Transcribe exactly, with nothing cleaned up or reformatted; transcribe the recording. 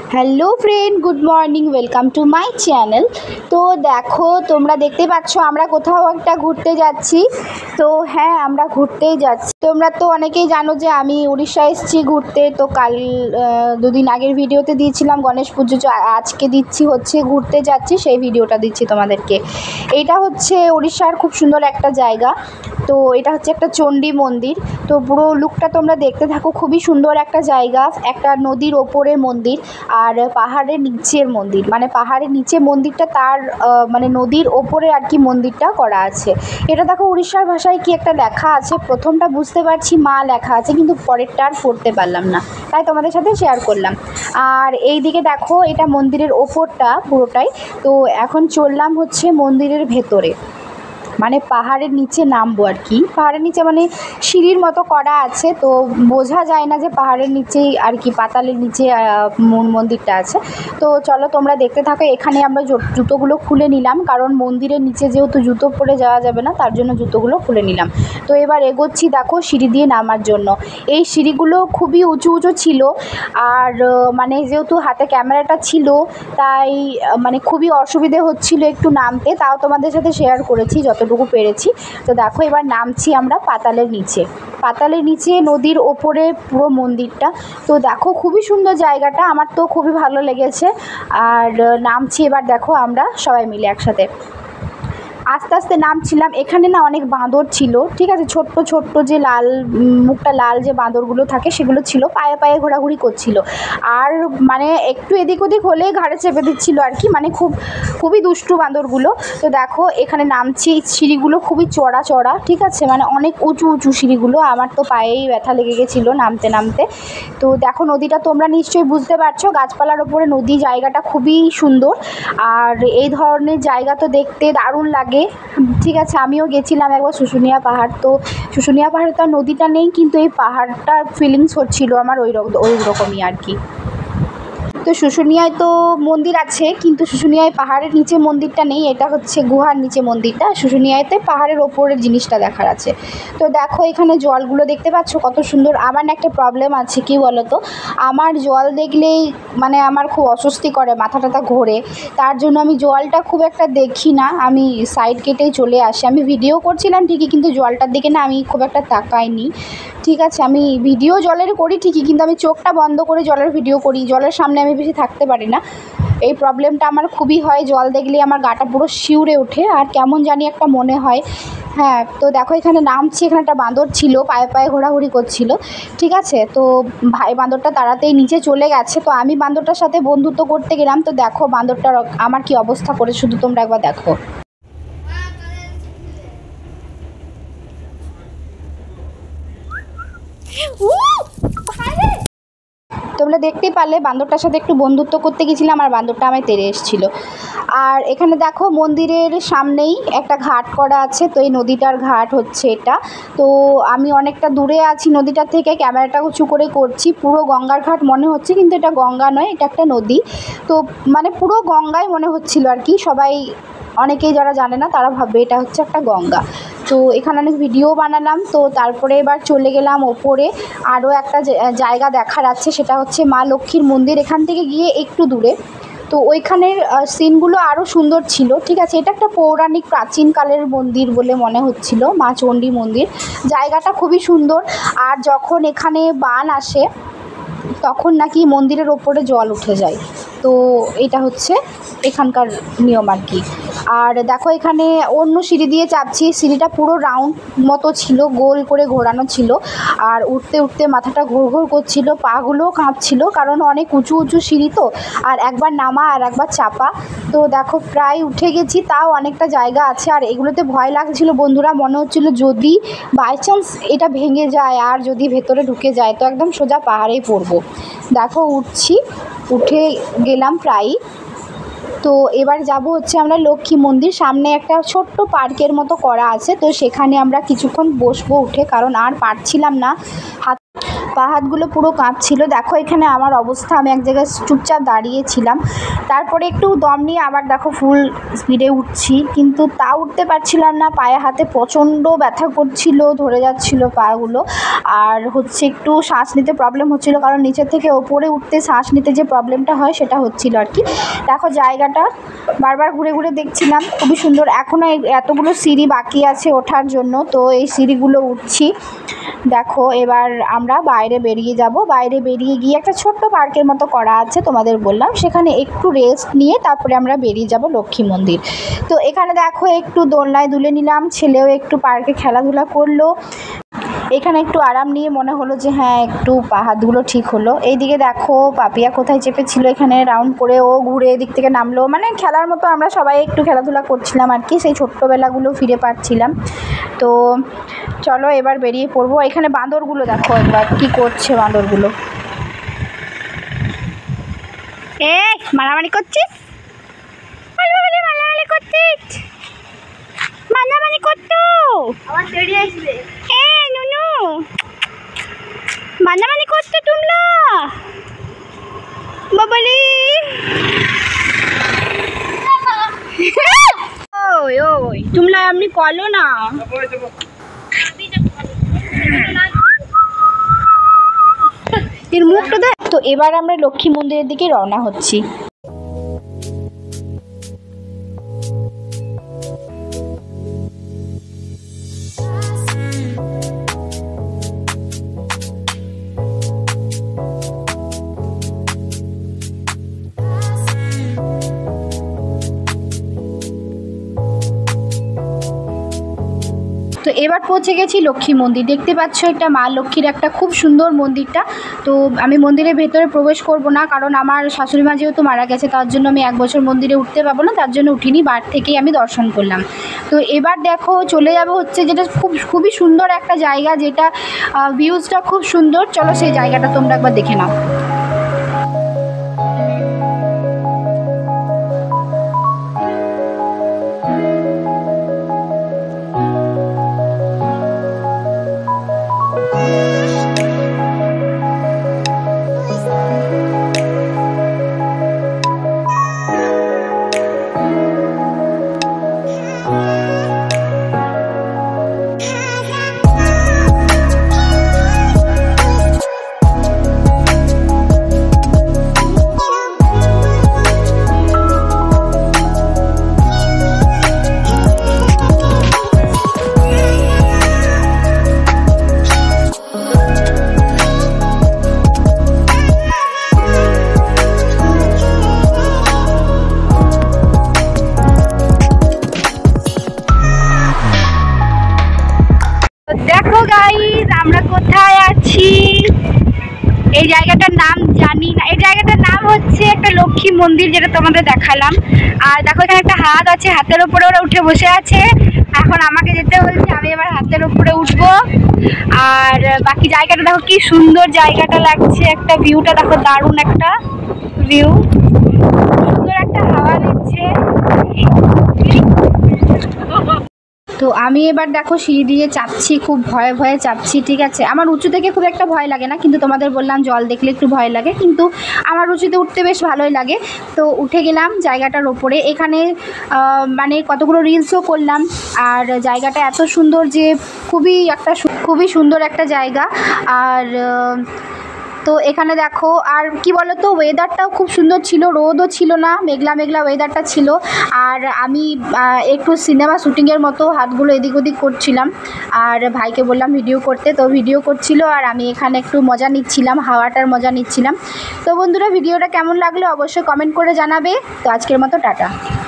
Hello friend, good morning, welcome to my channel. তো দেখো, তোমরা দেখতে পাচ্ছ আমরা কোথাও একটা ঘুরতে যাচ্ছি। তো হ্যাঁ, আমরা ঘুরতেই যাচ্ছি। তোমরা তো অনেকেই জানো যে আমি উড়িষ্যা এসেছি ঘুরতে। তো কাল দুদিন আগের ভিডিওতে দিয়েছিলাম গণেশ পুজো, আজকে দিচ্ছি হচ্ছে ঘুরতে যাচ্ছি, সেই ভিডিওটা দিচ্ছি তোমাদেরকে। এইটা হচ্ছে উড়িষ্যার খুব সুন্দর একটা জায়গা। তো এটা হচ্ছে একটা চণ্ডী মন্দির। তো পুরো লুকটা তোমরা দেখতে থাকো। খুবই সুন্দর একটা জায়গা, একটা নদীর ওপরে মন্দির আর পাহাড়ের নিচের মন্দির, মানে পাহাড়ের নিচে মন্দিরটা, তার মানে নদীর ওপরে আর কি মন্দিরটা করা আছে। এটা দেখো উড়িষ্যার ভাষায় কি একটা লেখা আছে, প্রথমটা বুঝতে পারছি মা লেখা আছে, কিন্তু পরেরটা আর পড়তে পারলাম না, তাই তোমাদের সাথে শেয়ার করলাম। আর এই দিকে দেখো, এটা মন্দিরের ওপরটা পুরোটাই। তো এখন চললাম হচ্ছে মন্দিরের ভেতরে, মানে পাহাড়ের নিচে নামবো আর কি। পাহাড়ের নিচে মানে সিঁড়ির মতো করা আছে, তো বোঝা যায় না যে পাহাড়ের নিচেই আর কি, পাতালের নিচে মন্দিরটা আছে। তো চলো তোমরা দেখতে থাকো। এখানে আমরা জুতোগুলো খুলে নিলাম, কারণ মন্দিরের নিচে যেহেতু জুতো পরে যাওয়া যাবে না, তার জন্য জুতোগুলো খুলে নিলাম। তো এবার এগোচ্ছি দেখো সিঁড়ি দিয়ে নামার জন্য। এই সিঁড়িগুলো খুবই উঁচু উঁচু ছিল, আর মানে যেহেতু হাতে ক্যামেরাটা ছিল, তাই মানে খুবই অসুবিধে হচ্ছিল একটু নামতে, তাও তোমাদের সাথে শেয়ার করেছি যতটুকু পেরেছি। তো দেখো এবার নামছি আমরা পাতালের নিচে। পাতালের নিচে নদীর ওপরে পুরো মন্দিরটা। তো দেখো খুবই সুন্দর জায়গাটা, আমার তো খুবই ভালো লেগেছে। আর নামছি এবার, দেখো আমরা সবাই মিলে একসাথে আস্তে আস্তে নামছিলাম। এখানে না অনেক বাঁদর ছিল, ঠিক আছে, ছোট্ট ছোট্ট যে লাল মুখটা লাল যে বাঁদরগুলো থাকে সেগুলো ছিল, পায়ে পায়ে ঘোরাঘুরি করছিল। আর মানে একটু এদিক ওদিক হলেই ঘাড়ে চেপে দিচ্ছিল আর কি, মানে খুব খুবই দুষ্টু বাঁদরগুলো। তো দেখো এখানে নামছি, সিঁড়িগুলো খুবই চড়া চড়া, ঠিক আছে, মানে অনেক উঁচু উঁচু সিঁড়িগুলো। আমার তো পায়েই ব্যথা লেগে গেছিলো নামতে নামতে। তো দেখো নদীটা তোমরা নিশ্চয়ই বুঝতে পারছো, গাছপালার ওপরে নদী, জায়গাটা খুবই সুন্দর। আর এই ধরনের জায়গা তো দেখতে দারুণ লাগে, ঠিক আছে। আমিও গেছিলাম একবার শুশুনিয়া পাহাড়। তো শুশুনিয়া পাহাড়ে তো নদীটা নেই, কিন্তু এই পাহাড়টার ফিলিংস হচ্ছিল আমার ওই রকম ওই রকমই আর কি। তো শুশুনিয়ায় তো মন্দির আছে, কিন্তু শুশুনিয়ায় পাহাড়ের নিচে মন্দিরটা নেই, এটা হচ্ছে গুহার নিচে মন্দিরটা। শুশুনিয়াতে পাহাড়ের ওপরের জিনিসটা দেখার আছে। তো দেখো এখানে জলগুলো দেখতে পাচ্ছ কত সুন্দর। আমার না একটা প্রবলেম আছে, কি বলো তো, আমার জল দেখলেই মানে আমার খুব অস্বস্তি করে, মাথা টাথা ঘোরে। তার জন্য আমি জলটা খুব একটা দেখি না, আমি সাইড কেটেই চলে আসি। আমি ভিডিও করছিলাম ঠিকই, কিন্তু জলটার দিকে না আমি খুব একটা তাকাইনি, ঠিক আছে। আমি ভিডিও জলের করি ঠিকই, কিন্তু আমি চোখটা বন্ধ করে জলের ভিডিও করি, জলের সামনে আমি বেশি থাকতে পারি না। এই প্রবলেমটা আমার খুবই হয়, জল দেখলে আমার গাটা পুরো শিউরে ওঠে, আর কেমন জানি একটা মনে হয়। হ্যাঁ, তো দেখো এখানে নামছি, এখানে একটা বাঁদর ছিল, পায়ে পায়ে ঘোরাঘুরি করছিল, ঠিক আছে। তো ভাই বাঁদরটা তাড়াতাড়ি নিচে চলে গেছে। তো আমি বাঁদরটার সাথে বন্ধুত্ব করতে গেলাম। তো দেখো বাঁদরটার আমার কি অবস্থা করে, শুধু তোমরা একবার দেখো। তোমরা দেখতেই পারলে বাঁদরটার সাথে একটু বন্ধুত্ব করতে গেছিলাম, আর বাঁদরটা আমায় তেড়ে এসেছিলো। আর এখানে দেখো মন্দিরের সামনেই একটা ঘাট করা আছে। তো এই নদীটার ঘাট হচ্ছে এটা। তো আমি অনেকটা দূরে আছি নদীটার থেকে, ক্যামেরাটা উঁচু করে করছি। পুরো গঙ্গার ঘাট মনে হচ্ছে, কিন্তু এটা গঙ্গা নয়, এটা একটা নদী। তো মানে পুরো গঙ্গাই মনে হচ্ছিল আর কি। সবাই অনেকেই যারা জানে না তারা ভাববে এটা হচ্ছে একটা গঙ্গা। তো এখানে অনেক ভিডিও বানালাম। তো তারপরে এবার চলে গেলাম ওপরে, আরও একটা জায়গা দেখার আছে, সেটা হচ্ছে মা লক্ষ্মীর মন্দির, এখান থেকে গিয়ে একটু দূরে। তো ওইখানের সিনগুলো আরও সুন্দর ছিল, ঠিক আছে। এটা একটা পৌরাণিক প্রাচীনকালের মন্দির বলে মনে হচ্ছিল, মা চণ্ডী মন্দির। জায়গাটা খুবই সুন্দর। আর যখন এখানে বান আসে তখন নাকি মন্দিরের ওপরে জল উঠে যায়। তো এটা হচ্ছে এখানকার নিয়ম আর কি। আর দেখো এখানে অন্য সিঁড়ি দিয়ে চাপছি, সিঁড়িটা পুরো রাউন্ড মতো ছিল, গোল করে ঘোরানো ছিল। আর উঠতে উঠতে মাথাটা ঘোর ঘোর করছিল, পাগুলোও কাঁপছিল, কারণ অনেক উঁচু উঁচু সিঁড়ি তো, আর একবার নামা আর একবার চাপা। তো দেখো প্রায় উঠে গেছি, তাও অনেকটা জায়গা আছে। আর এগুলোতে ভয় লাগছিল বন্ধুরা, মনে হচ্ছিল যদি বাই চান্স এটা ভেঙে যায় আর যদি ভেতরে ঢুকে যায় তো একদম সোজা পাহাড়েই পড়বো। দেখো উঠছি, উঠে গেলাম প্রায়ই। তো এবার যাব হচ্ছে আমরা লক্ষ্মী মন্দির। সামনে একটা ছোট্ট পার্কের মতো করা আছে, তো সেখানে আমরা কিছুক্ষণ বসবো উঠে, কারণ আর পারছিলাম না, হাত পা হাতগুলো পুরো কাঁপছিল। দেখো এখানে আমার অবস্থা, আমি এক জায়গায় চুপচাপ দাঁড়িয়েছিলাম, তারপরে একটু দম নিয়ে আবার দেখো ফুল স্পিডে উঠছি, কিন্তু তা উঠতে পারছিলাম না। পায়ে হাতে প্রচণ্ড ব্যথা করছিল, ধরে যাচ্ছিল পাগুলো। আর হচ্ছে একটু শ্বাস নিতে প্রবলেম হচ্ছিল, কারণ নিচের থেকে ওপরে উঠতে শ্বাস নিতে যে প্রবলেমটা হয় সেটা হচ্ছিল আর কি। দেখো জায়গাটা বারবার ঘুরে ঘুরে দেখছিলাম, খুবই সুন্দর। এখনও এতগুলো সিঁড়ি বাকি আছে ওঠার জন্য, তো এই সিঁড়িগুলো উঠছি। দেখো এবার আমরা বাইরে বেরিয়ে যাব। বাইরে বেরিয়ে গিয়ে একটা ছোট্ট পার্কের মতো করা আছে, তোমাদের বললাম, সেখানে একটু রেস্ট নিয়ে তারপরে আমরা বেরিয়ে যাব লক্ষ্মী মন্দির। তো এখানে দেখো একটু দোলনায় দুলে নিলাম, ছেলেও একটু পার্কে খেলাধুলা করলো। এখানে একটু আরাম নিয়ে মনে হলো যে হ্যাঁ একটু পা হাতগুলো ঠিক হলো। এইদিকে দেখো পাপিয়া কোথায় চেপেছিল, এখানে রাউন্ড করে ও ঘুরে এদিক থেকে নামলো, মানে খেলার মতো আমরা সবাই একটু খেলাধুলা করছিলাম আর কি, সেই ছোট্টবেলাগুলো ফিরে পাচ্ছিলাম। তো চলো এবার বেরিয়ে পড়বো। এখানে বাঁদরগুলো দেখো একবার কি করছে বাঁদরগুলো। এ মারামারি করছিস, মারামারি করছিস, মারামারি করতো আমার দেরি আসবে। এ নুনু মারামারি করতো তোমরা বাবালি। ওই ওই তোমরা এমনি করলো না। এর মুখটা দেখ। তো এবার আমরা লক্ষ্মী মন্দিরের দিকে রওনা হচ্ছি। তো এবার পৌঁছে গেছি লক্ষ্মী মন্দির। দেখতে পাচ্ছ এটা মা লক্ষ্মীর একটা খুব সুন্দর মন্দিরটা। তো আমি মন্দিরের ভেতরে প্রবেশ করব না, কারণ আমার শাশুড়ি মা যেহেতু মারা গেছে, তার জন্য আমি এক বছর মন্দিরে উঠতে পারবো না, তার জন্য উঠিনি, বার থেকেই আমি দর্শন করলাম। তো এবার দেখো চলে যাব হচ্ছে যেটা খুব খুবই সুন্দর একটা জায়গা, যেটা ভিউজটা খুব সুন্দর। চলো সেই জায়গাটা তোমরা একবার দেখে নাও। দেখো গাইস আমরা কোথায় আছি, এই জায়গাটার নাম জানি না। এই জায়গাটার নাম হচ্ছে একটা লক্ষ্মী মন্দির, যেটা তোমাদের দেখালাম। আর দেখো এখানে একটা হাত আছে, হাতের উপরে ওরা উঠে বসে আছে। এখন আমাকে যেতে বলছে, আমি এবার হাতের উপরে উঠবো। আর বাকি জায়গাটা দেখো কি সুন্দর জায়গাটা লাগছে, একটা ভিউটা দেখো, দারুণ একটা ভিউ, সুন্দর একটা হাওয়া দিচ্ছে। তো আমি এবার দেখো সিঁড়ি দিয়ে চাপছি, খুব ভয়ে ভয়ে চাপছি, ঠিক আছে। আমার উঁচু থেকে খুব একটা ভয় লাগে না, কিন্তু তোমাদের বললাম জল দেখলে একটু ভয় লাগে, কিন্তু আমার উঁচুতে উঠতে বেশ ভালোই লাগে। তো উঠে গেলাম জায়গাটার ওপরে। এখানে মানে কতগুলো রিলসও করলাম। আর জায়গাটা এত সুন্দর যে খুবই একটা খুবই সুন্দর একটা জায়গা। আর তো এখানে দেখো, আর কি বলো তো, ওয়েদারটাও খুব সুন্দর ছিল, রোদও ছিল না, মেঘলা মেঘলা ওয়েদারটা ছিল। আর আমি একটু সিনেমা শ্যুটিংয়ের মতো হাতগুলো এদিক ওদিক করছিলাম, আর ভাইকে বললাম ভিডিও করতে, তো ভিডিও করছিল, আর আমি এখানে একটু মজা নিচ্ছিলাম, হাওয়াটার মজা নিচ্ছিলাম। তো বন্ধুরা ভিডিওটা কেমন লাগলো অবশ্যই কমেন্ট করে জানাবে। তো আজকের মতো টাটা।